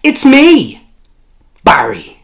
It's me, Barry.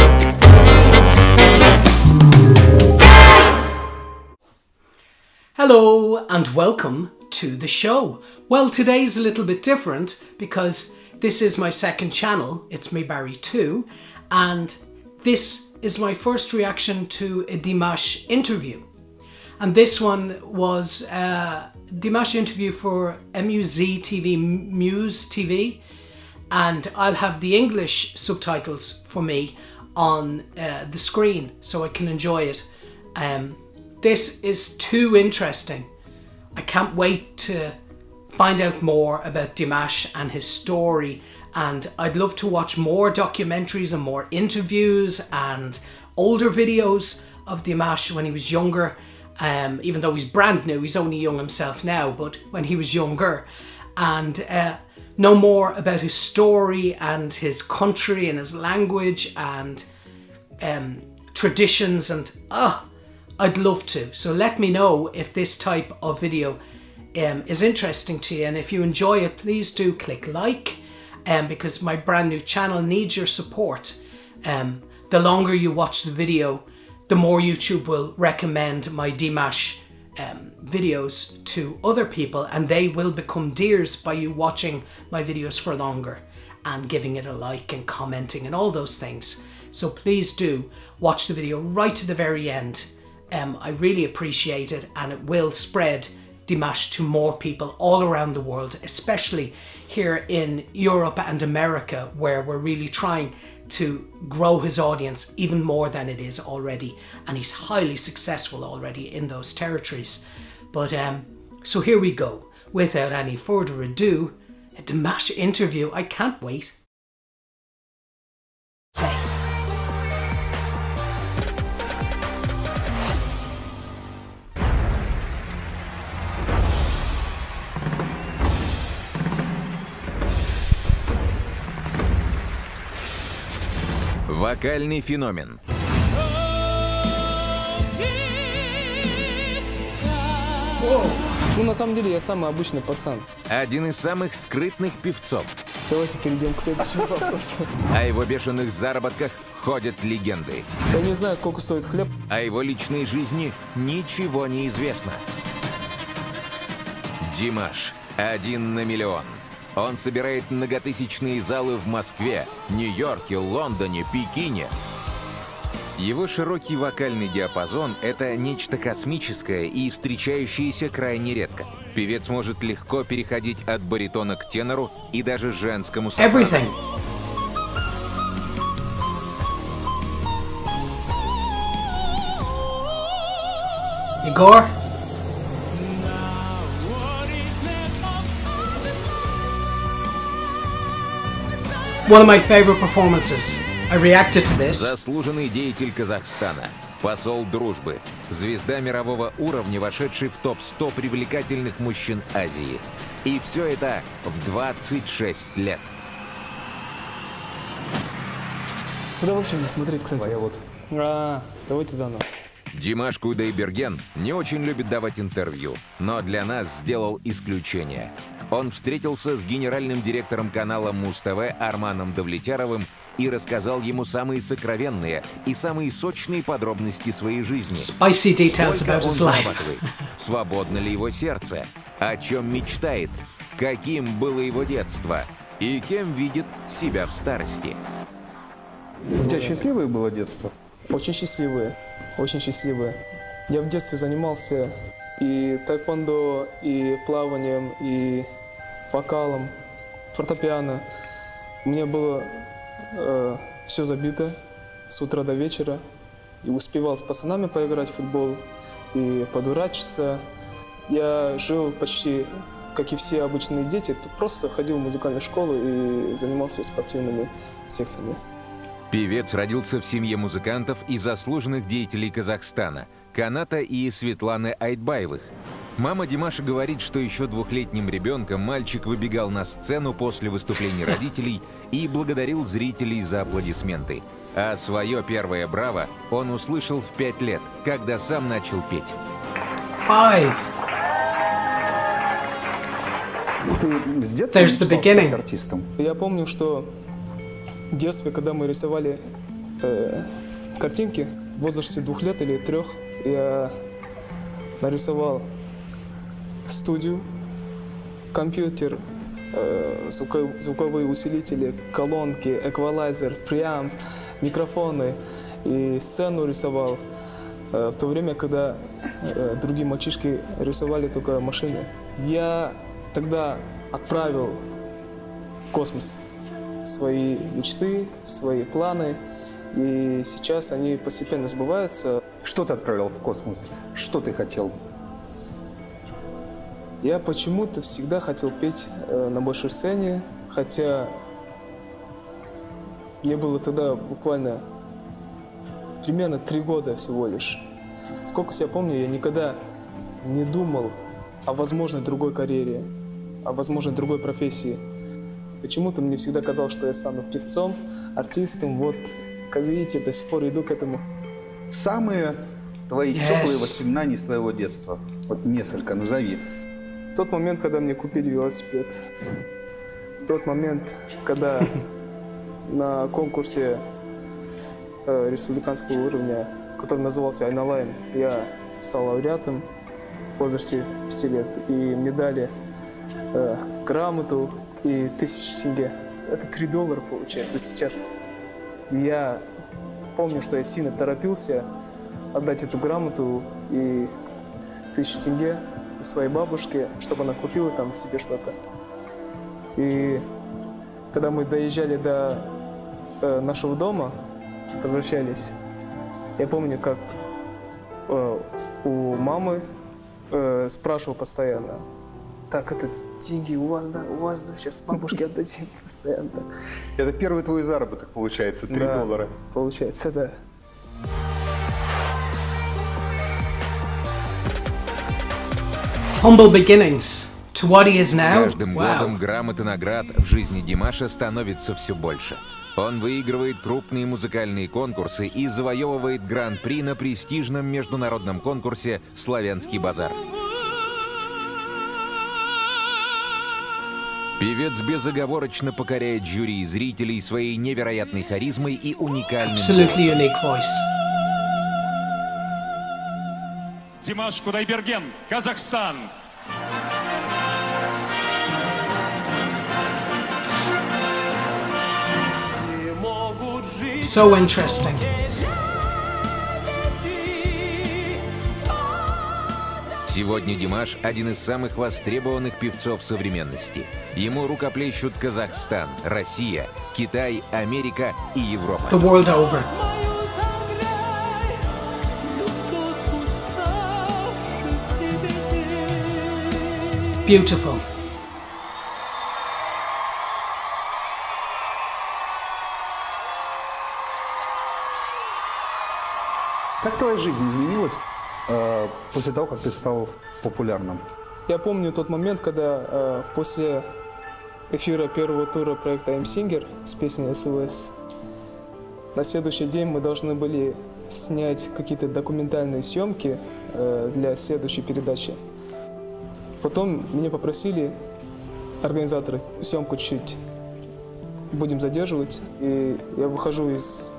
Hello and welcome to the show. Well, today's a little bit different because this is my second channel. It's me, Barry 2, and this is my first reaction to a Dimash interview. And this one was a Dimash interview for MUZ TV, Muse TV, and I'll have the English subtitles for me on the screen so I can enjoy it. This is too interesting. I can't wait to find out more about Dimash and his story, and I'd love to watch more documentaries and more interviews and older videos of Dimash when he was younger, even though he's brand new. He's only young himself now, but when he was younger, and know more about his story and his country and his language and traditions, and I'd love to. So let me know if this type of video is interesting to you, and if you enjoy it, please do click like, because my brand new channel needs your support. The longer you watch the video, the more YouTube will recommend my Dimash videos to other people, and they will become dears by you watching my videos for longer and giving it a like and commenting and all those things. So please do watch the video right to the very end. I really appreciate it, and it will spread Dimash to more people all around the world, especially here in Europe and America, where we're really trying to grow his audience even more than it is already, and he's highly successful already in those territories. But so here we go. Without any further ado, a Dimash interview. I can't wait. Вокальный феномен. Ну, на самом деле, я самый обычный пацан. Один из самых скрытных певцов. Давайте перейдем к следующему вопросу. О его бешеных заработках ходят легенды. Я не знаю, сколько стоит хлеб. О его личной жизни ничего не известно. Димаш один на миллион. Он собирает многотысячные залы в Москве, Нью-Йорке, Лондоне, Пекине. Его широкий вокальный диапазон – это нечто космическое и встречающееся крайне редко. Певец может легко переходить от баритона к тенору и даже женскому сопрано. Егор? One of my favorite performances. I reacted to this. Заслуженный деятель Казахстана, посол дружбы, звезда мирового уровня, вошедший в топ-100 привлекательных мужчин Азии. И все это в 26 лет. Куда вообще не смотреть, кстати? Вот. Давайте заново. Димаш Кудайберген не очень любит давать интервью, но для нас сделал исключение. Он встретился с генеральным директором канала Муз-ТВ Арманом Давлетяровым и рассказал ему самые сокровенные и самые сочные подробности своей жизни. Spicy details about his life. Свободно ли его сердце? О чем мечтает? Каким было его детство? И кем видит себя в старости? У тебя счастливое было детство? Очень счастливые. Очень счастливые. Я в детстве занимался и тайквондо, и плаванием, и вокалом, фортепиано. У меня было все забито с утра до вечера. И успевал с пацанами поиграть в футбол и подурачиться. Я жил почти, как и все обычные дети, просто ходил в музыкальную школу и занимался спортивными секциями. Певец родился в семье музыкантов и заслуженных деятелей Казахстана – Каната и Светланы Айтбаевых. Мама Димаша говорит, что еще 2-летним ребенком мальчик выбегал на сцену после выступлений родителей и благодарил зрителей за аплодисменты. А свое первое «Браво» он услышал в 5 лет, когда сам начал петь. Ты с детства мечтал стать артистом? Я помню, что В детстве, когда мы рисовали картинки, в возрасте 2 лет или 3, я нарисовал студию, компьютер, звуковые усилители, колонки, эквалайзер, преамп, микрофоны. И сцену рисовал в то время, когда другие мальчишки рисовали только машины. Я тогда отправил в космос свои мечты, свои планы, и сейчас они постепенно сбываются. Что ты отправил в космос? Что ты хотел? Я почему-то всегда хотел петь на большой сцене, хотя мне было тогда буквально примерно 3 года всего лишь. Сколько себя помню, я никогда не думал о возможной другой карьере, о возможной другой профессии. Почему-то мне всегда казалось, что я стану певцом, артистом. Вот, как видите, до сих пор иду к этому. Самые твои теплые воспоминания из твоего детства? Вот несколько назови. Тот момент, когда мне купили велосипед. Тот момент, когда на конкурсе республиканского уровня, который назывался «Айналайн», я стал лауреатом в возрасте 5 лет. И мне дали грамоту и 1000 тенге. Это $3 получается сейчас. Я помню, что я сильно торопился отдать эту грамоту и 1000 тенге своей бабушке, чтобы она купила там себе что-то. И когда мы доезжали до нашего дома, возвращались, я помню, как у мамы спрашивал постоянно: так, это деньги у вас, да, сейчас бабушке отдадим постоянно. Это первый твой заработок, получается, $3. Да, получается, да. Humble beginnings to what he is now. С каждым годом грамот и наград в жизни Димаша становится все больше. Он выигрывает крупные музыкальные конкурсы и завоевывает гран-при на престижном международном конкурсе «Славянский базар». Певец безоговорочно покоряет жюри и зрителей своей невероятной харизмой и уникальным Absolutely unique voice. Димаш Кудайберген, Казахстан. So interesting. Сегодня Димаш – один из самых востребованных певцов современности. Ему рукоплещут Казахстан, Россия, Китай, Америка и Европа. The world over. Beautiful. Как твоя жизнь изменилась после того, как ты стал популярным? Я помню тот момент, когда после эфира первого тура проекта I'm Singer с песней SOS, на следующий день мы должны были снять какие-то документальные съемки для следующей передачи. Потом меня попросили организаторы съемку чуть будем задерживать, и я выхожу из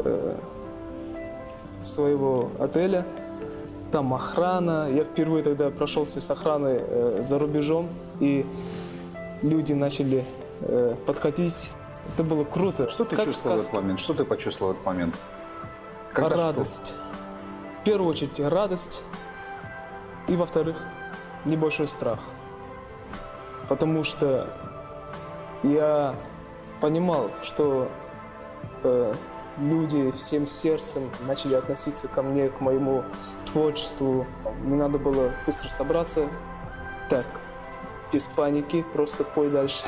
своего отеля, там охрана. Я впервые тогда прошелся с охраной за рубежом, и люди начали подходить. Это было круто. Что ты чувствовал в этот момент? Что ты почувствовал в этот момент? Радость. В первую очередь радость, и во-вторых, небольшой страх. Потому что я понимал, что люди всем сердцем начали относиться ко мне, к моему творчеству. Мне надо было быстро собраться. Так, без паники, просто пой дальше.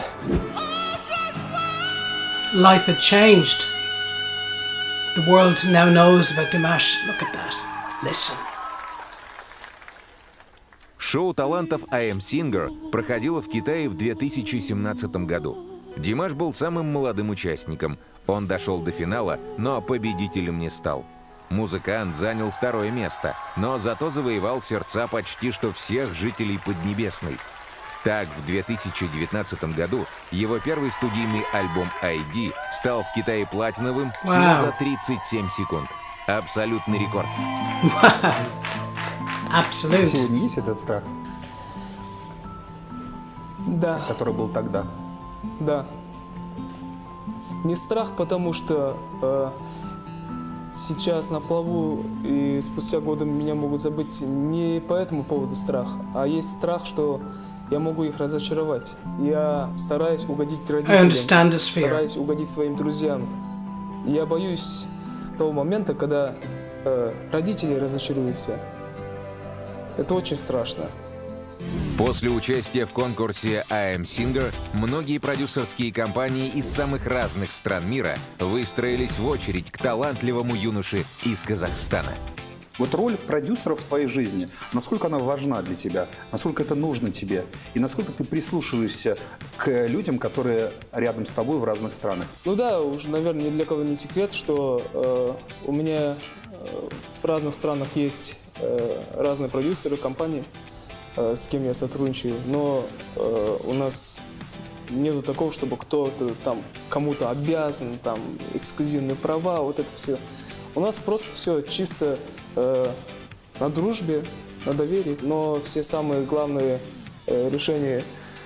Life had changed. The world now knows about Dimash. Look at that. Listen. Шоу талантов I Am Singer проходило в Китае в 2017 году. Димаш был самым молодым участником. Он дошел до финала, но победителем не стал. Музыкант занял 2-е место, но зато завоевал сердца почти что всех жителей Поднебесной. Так, в 2019 году его первый студийный альбом ID стал в Китае платиновым всего за 37 секунд. Абсолютный рекорд. Абсолютно. Сегодня есть этот страх, Да, который был тогда? да. Не страх, потому что сейчас на плаву и спустя годы меня могут забыть не по этому поводу страх, а есть страх, что я могу их разочаровать. Я стараюсь угодить родителям, стараюсь угодить своим друзьям. Я боюсь того момента, когда родители разочаруются. Это очень страшно. После участия в конкурсе I Am Singer многие продюсерские компании из самых разных стран мира выстроились в очередь к талантливому юноше из Казахстана. Вот роль продюсера в твоей жизни, насколько она важна для тебя, насколько это нужно тебе, и насколько ты прислушиваешься к людям, которые рядом с тобой в разных странах? Ну да, уже, наверное, ни для кого не секрет, что у меня в разных странах есть разные продюсеры, компании, с кем я сотрудничаю, но у нас нету такого, чтобы кто-то там кому-то обязан, там эксклюзивные права, вот это все. У нас просто все чисто на дружбе, на доверии, но все самые главные решения,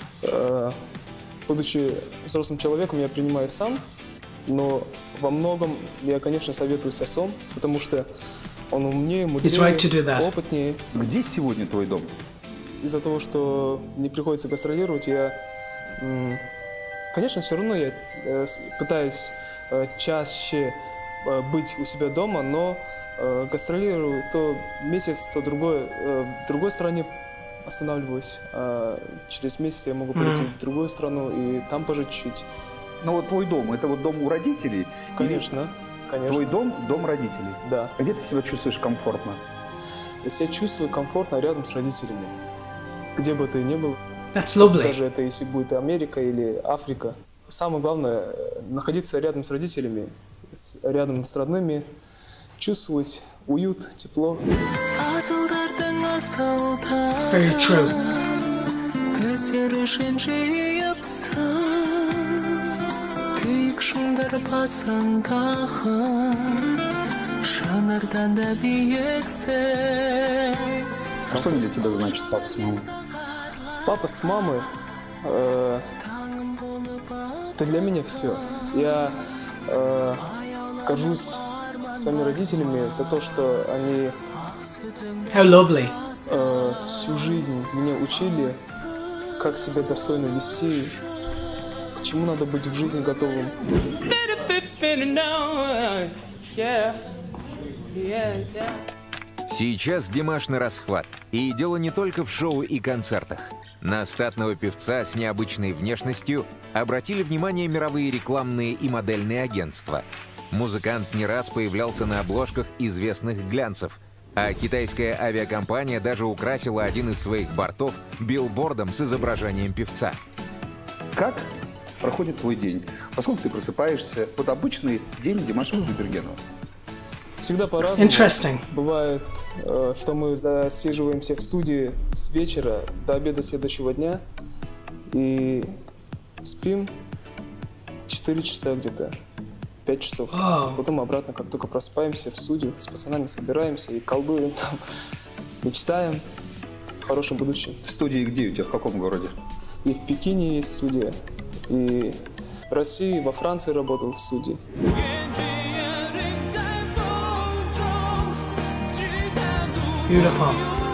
будучи взрослым человеком, я принимаю сам, но во многом я, конечно, советую с отцом, потому что он умнее, мудрее, опытнее. Где сегодня твой дом? Из-за того, что не приходится гастролировать, я, конечно, все равно я пытаюсь чаще быть у себя дома, но гастролирую то месяц, то другой. В другой стране останавливаюсь. А через месяц я могу полететь в другую страну и там пожить чуть-чуть. Ну вот твой дом, это вот дом у родителей? Конечно, конечно. Твой дом, дом родителей? Да. Где ты себя чувствуешь комфортно? Я себя чувствую комфортно рядом с родителями. Где бы ты ни был. That's lovely. Даже это если будет Америка или Африка. Самое главное – находиться рядом с родителями, рядом с родными, чувствовать уют, тепло. Very true. А что для тебя значит папа с мамой? Папа с мамой это для меня все. Я горжусь своими родителями за то, что они How lovely. Всю жизнь меня учили, как себя достойно вести, к чему надо быть в жизни готовым. Сейчас Димаш на расхват. И дело не только в шоу и концертах. На статного певца с необычной внешностью обратили внимание мировые рекламные и модельные агентства. Музыкант не раз появлялся на обложках известных глянцев, а китайская авиакомпания даже украсила один из своих бортов билбордом с изображением певца. Как проходит твой день? Поскольку ты просыпаешься, вот обычный день Димаша Кудайбергенова. Всегда по-разному. Interesting. Бывает, что мы засиживаемся в студии с вечера до обеда следующего дня и спим 4 часа где-то, 5 часов. Wow. Потом обратно, как только просыпаемся в студию, с пацанами собираемся и колдуем там, мечтаем о хорошем будущем. В студии где у тебя, в каком городе? И в Пекине есть студия, и в России, во Франции работал в студии. Beautiful.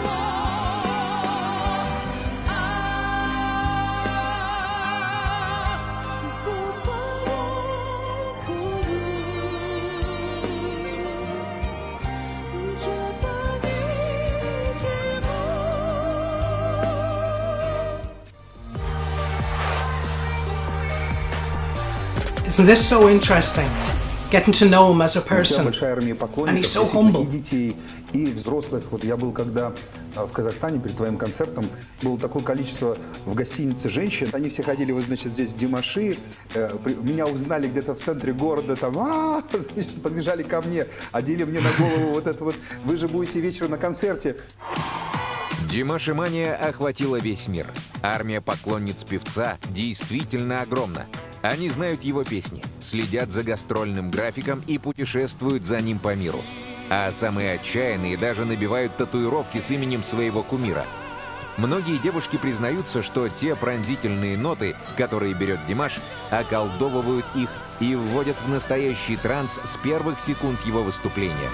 Isn't this so interesting? Getting to know him as a У тебя person. большая армия And поклонников, he's so действительно, humble. и детей, и взрослых. Вот я был когда в Казахстане перед твоим концертом, было такое количество в гостинице женщин. Они все ходили, вот, значит, здесь Димаши. Меня узнали где-то в центре города, там, значит, подбежали ко мне, одели мне на голову вот это вот. Вы же будете вечером на концерте. Димаши-мания охватила весь мир. Армия поклонниц певца действительно огромна. Они знают его песни, следят за гастрольным графиком и путешествуют за ним по миру. А самые отчаянные даже набивают татуировки с именем своего кумира. Многие девушки признаются, что те пронзительные ноты, которые берет Димаш, околдовывают их и вводят в настоящий транс с первых секунд его выступления.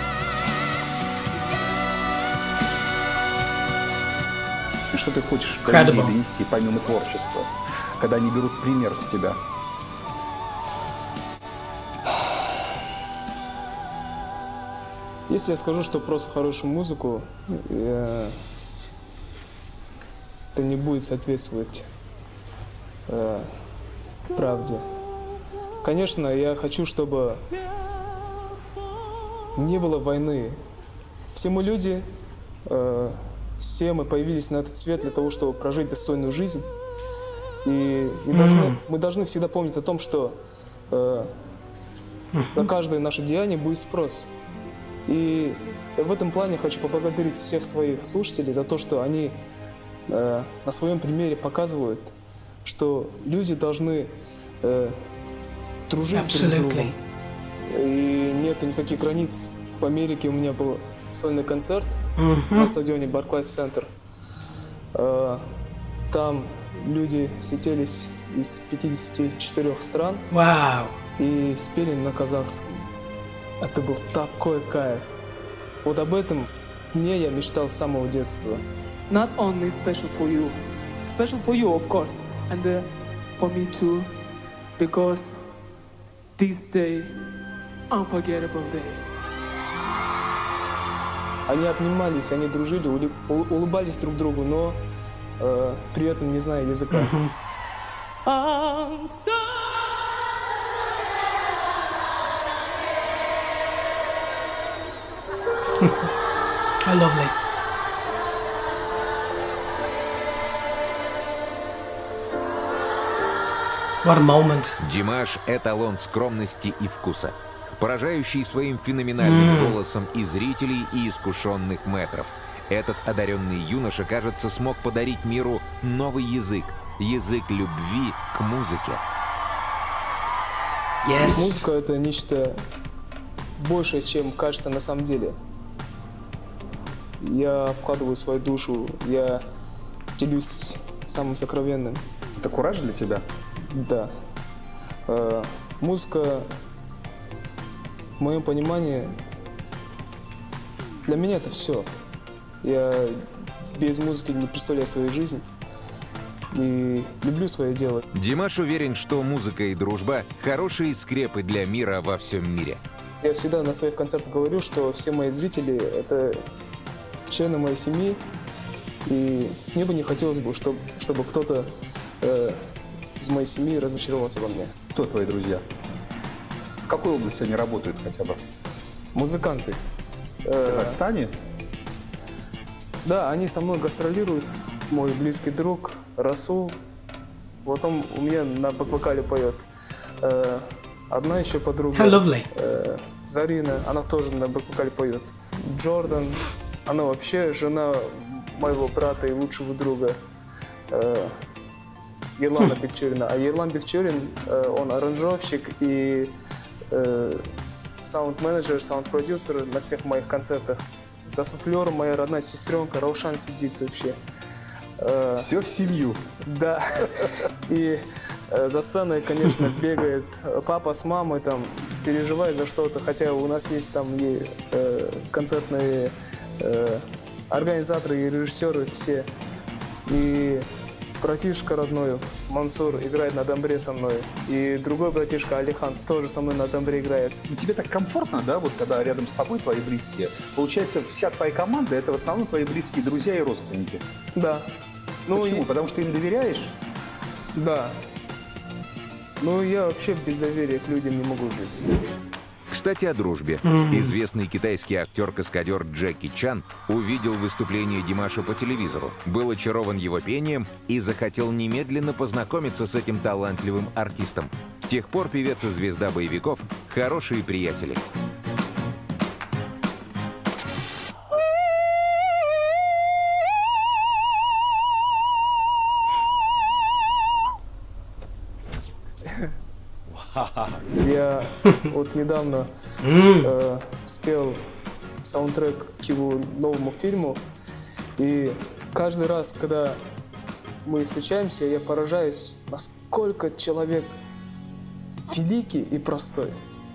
И что ты хочешь до людей донести, помимо творчества, когда они берут пример с тебя? Если я скажу, что просто хорошую музыку, это не будет соответствовать правде. Конечно, я хочу, чтобы не было войны. Все мы люди, все мы появились на этот свет для того, чтобы прожить достойную жизнь. И мы должны всегда помнить о том, что за каждое наше деяние будет спрос. И в этом плане хочу поблагодарить всех своих слушателей за то, что они на своем примере показывают, что люди должны дружить друг с другом. И нету никаких границ. В Америке у меня был сольный концерт на стадионе Barclays Center. Там люди слетелись из 54 стран и спели на казахском. Это был такой кайф. Вот об этом дне я мечтал с самого детства. Not only special for you, of course, and for me too, because this day, unforgettable day. Они обнимались, они дружили, улыбались друг другу, но при этом не зная языка. How lovely. What a moment. Димаш — эталон скромности и вкуса, поражающий своим феноменальным голосом и зрителей, и искушенных мэтров. Этот одаренный юноша, кажется, смог подарить миру новый язык — язык любви к музыке. Yes. Музыка — это нечто большее, чем кажется на самом деле. Я вкладываю свою душу, я делюсь самым сокровенным. Это кураж для тебя? Да. Музыка, в моем понимании, для меня это все. Я без музыки не представляю свою жизнь и люблю свое дело. Димаш уверен, что музыка и дружба — хорошие скрепы для мира во всем мире. Я всегда на своих концертах говорю, что все мои зрители — это члены моей семьи, и мне бы не хотелось бы, чтобы кто-то из моей семьи разочаровался во мне. Кто твои друзья? В какой области они работают хотя бы? Музыканты. В Казахстане? Да, они со мной гастролируют. Мой близкий друг Расул. Вот он у меня на бэк-вокале поет. Одна еще подруга, Зарина, она тоже на бэк-вокале поет. Джордан, она вообще жена моего брата и лучшего друга Ерлана Бекчурина. А Ерлан Бекчурин, он аранжировщик и саунд-менеджер, саунд-продюсер на всех моих концертах. За суфлером моя родная сестренка Раушан сидит вообще. Все в семью. Да. И за сценой, конечно, бегает папа с мамой, там, переживает за что-то, хотя у нас есть там и концертные организаторы и режиссеры все. И братишка родной Мансур играет на домбре со мной. И другой братишка Алихан тоже со мной на домбре играет. Тебе так комфортно, да, вот когда рядом с тобой твои близкие? Получается, вся твоя команда — это в основном твои близкие друзья и родственники? Да. Почему? Потому что им доверяешь? Да. Ну, я вообще без доверия к людям не могу жить. Кстати, о дружбе. Известный китайский актер-каскадер Джеки Чан увидел выступление Димаша по телевизору, был очарован его пением и захотел немедленно познакомиться с этим талантливым артистом. С тех пор певец и звезда боевиков — хорошие приятели. Вот недавно спел саундтрек к его новому фильму. И каждый раз, когда мы встречаемся, я поражаюсь, насколько человек великий и простой.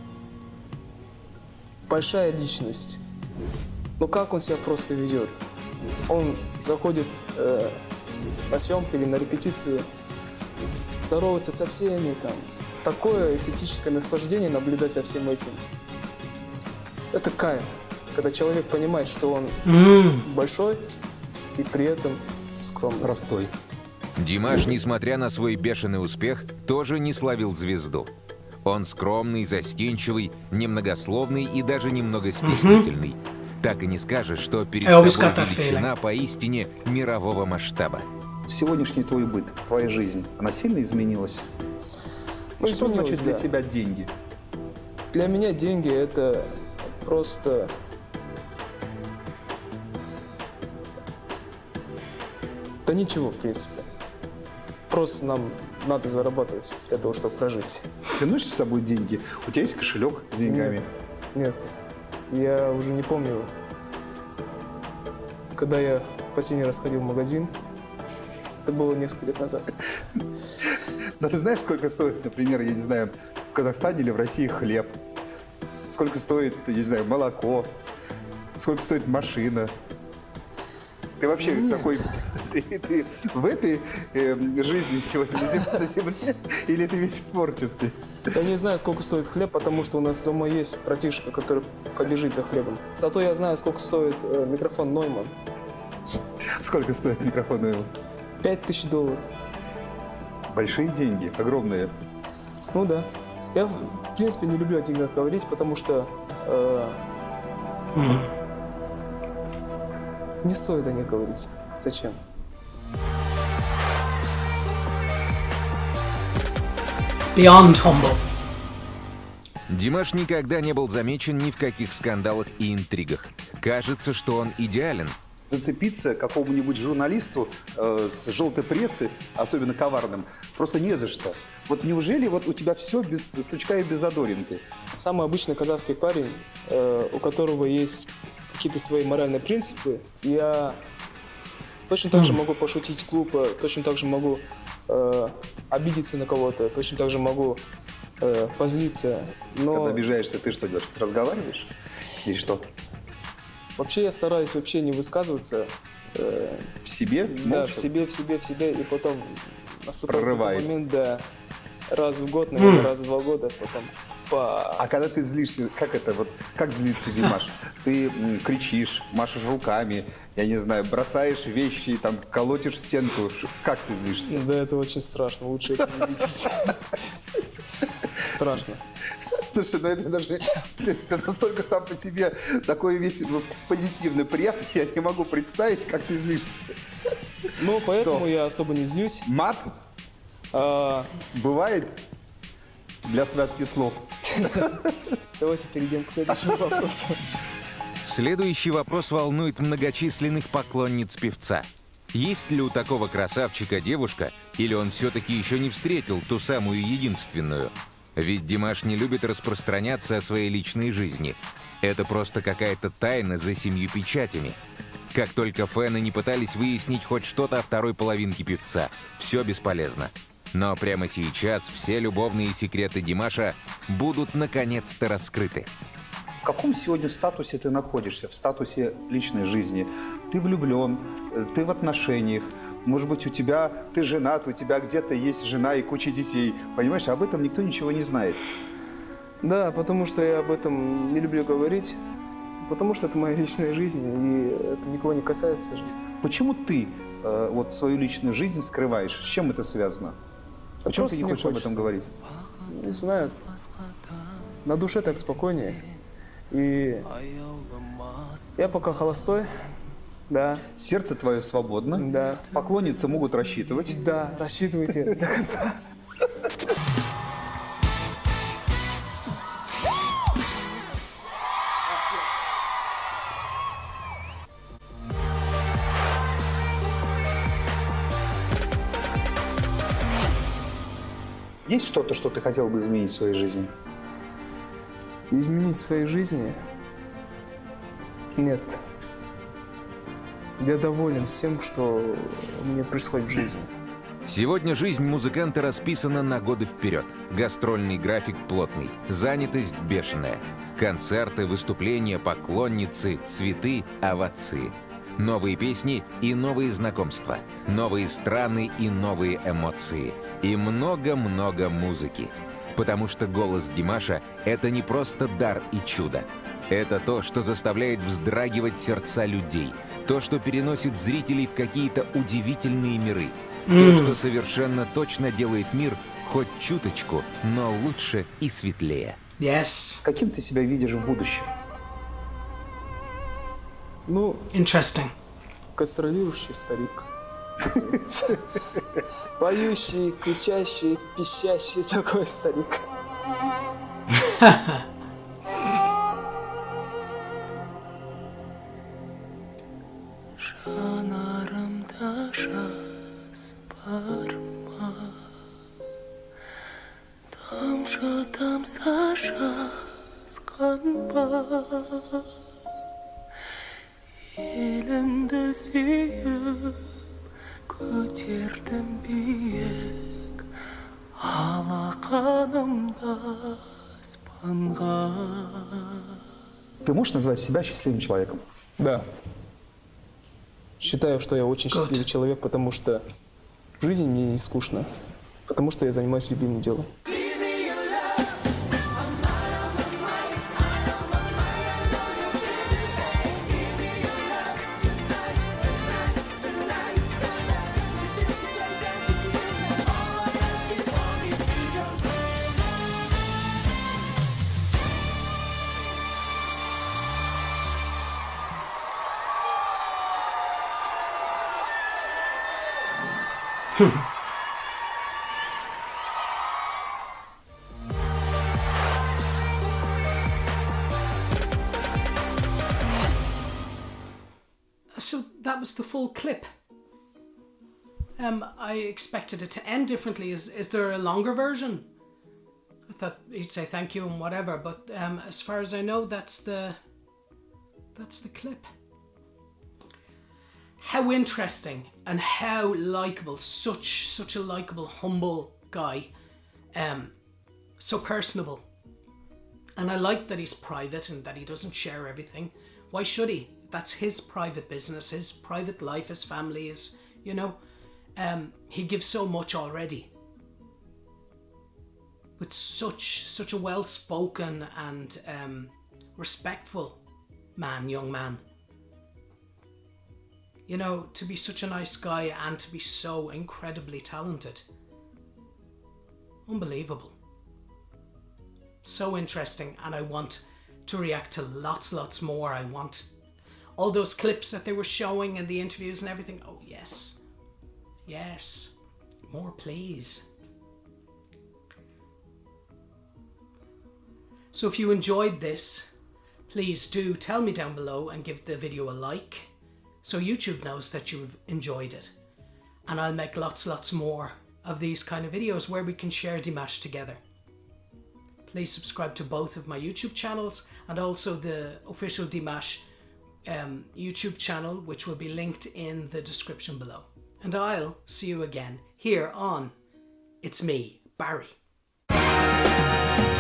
Большая личность. Но как он себя просто ведет? Он заходит на съемку или на репетицию, здоровается со всеми, там. Такое эстетическое наслаждение наблюдать за всем этим. Это кайф, когда человек понимает, что он большой и при этом скромный. Простой. Димаш, несмотря на свой бешеный успех, тоже не славил звезду. Он скромный, застенчивый, немногословный и даже немного стеснительный. Так и не скажешь, что перед тобой величина поистине мирового масштаба. Сегодняшний твой быт, твоя жизнь, она сильно изменилась? Что значит для тебя деньги? Для меня деньги — это просто... Да ничего, в принципе. Просто нам надо зарабатывать для того, чтобы прожить. Ты носишь с собой деньги? У тебя есть кошелек с деньгами? Нет. Я уже не помню, когда я в последний раз ходил в магазин. Это было несколько лет назад. Но ты знаешь, сколько стоит, например, я не знаю, в Казахстане или в России хлеб? Сколько стоит, я не знаю, молоко? Сколько стоит машина? Ты вообще такой... Ты в этой жизни сегодня на земле? Или ты весь в творчестве? Я не знаю, сколько стоит хлеб, потому что у нас дома есть братишка, который побежит за хлебом. Зато я знаю, сколько стоит микрофон Neumann. Сколько стоит микрофон Neumann? $5000. Большие деньги, огромные. Ну да. Я, в принципе, не люблю о деньгах говорить, потому что не стоит о них говорить. Зачем? Beyond humble. Димаш никогда не был замечен ни в каких скандалах и интригах. Кажется, что он идеален. Зацепиться какому-нибудь журналисту с желтой прессы, особенно коварным, просто не за что. Вот неужели вот у тебя все без сучка и без задоринки? Самый обычный казахский парень, у которого есть какие-то свои моральные принципы, я точно так же могу пошутить глупо, точно так же могу обидеться на кого-то, точно так же могу позлиться. Но... Когда обижаешься, ты что делаешь? Разговариваешь? Или что? Вообще я стараюсь вообще не высказываться. В себе? Да, Молча? в себе, и потом наступает Прорывает. момент, да, раз в год, наверное, раз в 2 года, потом А когда ты злишься, как это, вот, как злится Димаш? Ты кричишь, машешь руками, я не знаю, бросаешь вещи, там, колотишь стенку. Как ты злишься? Да, это очень страшно, лучше это не видеть. Страшно. Слушай, ну это даже, ты настолько сам по себе такой весь позитивный, приятный, я не могу представить, как ты злишься. Ну, поэтому Что? я особо не злюсь. Мат бывает для связки слов? Давайте перейдем к следующему вопросу. Следующий вопрос волнует многочисленных поклонниц певца. Есть ли у такого красавчика девушка, или он все-таки еще не встретил ту самую единственную? Ведь Димаш не любит распространяться о своей личной жизни. Это просто какая-то тайна за 7 печатями. Как только фэны не пытались выяснить хоть что-то о второй половинке певца, все бесполезно. Но прямо сейчас все любовные секреты Димаша будут наконец-то раскрыты. В каком сегодня статусе ты находишься? В статусе личной жизни? Ты влюблен, ты в отношениях, может быть, ты женат, у тебя где-то есть жена и куча детей. Понимаешь, об этом никто ничего не знает. Да, потому что я об этом не люблю говорить, потому что это моя личная жизнь, и это никого не касается. Почему ты вот свою личную жизнь скрываешь? С чем это связано? Почему ты не хочешь об этом говорить? Не знаю. На душе так спокойнее. И я пока холостой, да. Сердце твое свободно. Да. Поклонницы могут рассчитывать. Да, рассчитывайте до конца. Есть что-то, что ты хотел бы изменить в своей жизни? Изменить в своей жизни? Нет. Я доволен всем, что мне происходит в жизни. Сегодня жизнь музыканта расписана на годы вперед. Гастрольный график плотный, занятость бешеная. Концерты, выступления, поклонницы, цветы, овации. Новые песни и новые знакомства. Новые страны и новые эмоции. И много-много музыки. Потому что голос Димаша — это не просто дар и чудо. Это то, что заставляет вздрагивать сердца людей. То, что переносит зрителей в какие-то удивительные миры. То, что совершенно точно делает мир хоть чуточку, но лучше и светлее. Yes. Каким ты себя видишь в будущем? Ну, Interesting. гастролирующий старик. Поющий, кричащий, пищащий такой старик. Elimde suyup көтердім биік алақанымда аспанға. Ты можешь назвать себя счастливым человеком? Да. Считаю, что я очень счастливый человек, потому что жизнь мне не скучна. Потому что я занимаюсь любимым делом. So that was the full clip. I expected it to end differently. Is there a longer version? I thought he'd say thank you and whatever, but as far as I know, that's the clip. How interesting and how likable, such a likable, humble guy, so personable. And I like that he's private and that he doesn't share everything. Why should he? That's his private business, his private life, his family, is, you know, he gives so much already. With such a well-spoken and respectful young man. You know, to be such a nice guy and to be so incredibly talented. Unbelievable. So interesting, and I want to react to lots more. I want all those clips that they were showing and the interviews and everything. Oh yes. Yes. More please. So if you enjoyed this, please do tell me down below and give the video a like, so YouTube knows that you've enjoyed it. And I'll make lots more of these kind of videos where we can share Dimash together. Please subscribe to both of my YouTube channels and also the official Dimash YouTube channel, which will be linked in the description below. And I'll see you again here on It's Me, Barry.